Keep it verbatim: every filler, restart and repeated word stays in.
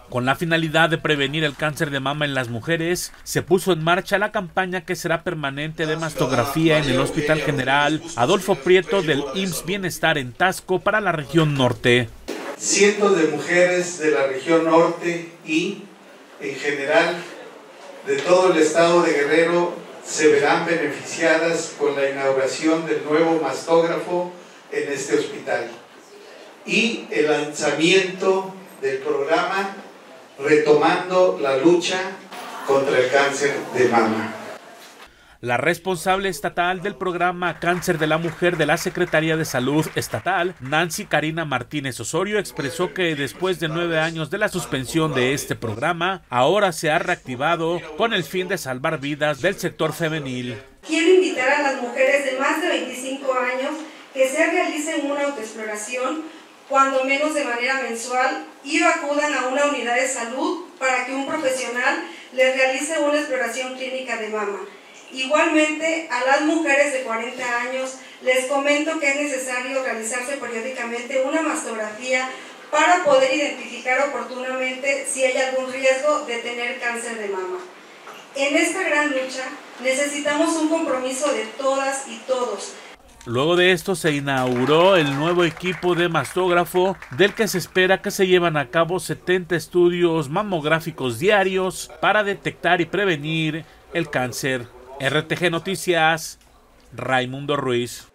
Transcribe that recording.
Con la finalidad de prevenir el cáncer de mama en las mujeres, se puso en marcha la campaña que será permanente de mastografía en el Hospital General Adolfo Prieto del I M S S Bienestar en Taxco para la región norte. Cientos de mujeres de la región norte y, en general, de todo el estado de Guerrero se verán beneficiadas con la inauguración del nuevo mastógrafo en este hospital y el lanzamiento del programa Retomando la lucha contra el cáncer de mama. La responsable estatal del programa Cáncer de la Mujer de la Secretaría de Salud Estatal, Nancy Karina Martínez Osorio, expresó que después de nueve años de la suspensión de este programa, ahora se ha reactivado con el fin de salvar vidas del sector femenil. Quiero invitar a las mujeres de más de veinticinco años que se realicen una autoexploración, cuando menos de manera mensual, y acudan a una unidad de salud para que un profesional les realice una exploración clínica de mama. Igualmente, a las mujeres de cuarenta años les comento que es necesario realizarse periódicamente una mastografía para poder identificar oportunamente si hay algún riesgo de tener cáncer de mama. En esta gran lucha necesitamos un compromiso de todas y todos. Luego de esto se inauguró el nuevo equipo de mastógrafo, del que se espera que se lleven a cabo setenta estudios mamográficos diarios para detectar y prevenir el cáncer. R T G Noticias, Raimundo Ruiz.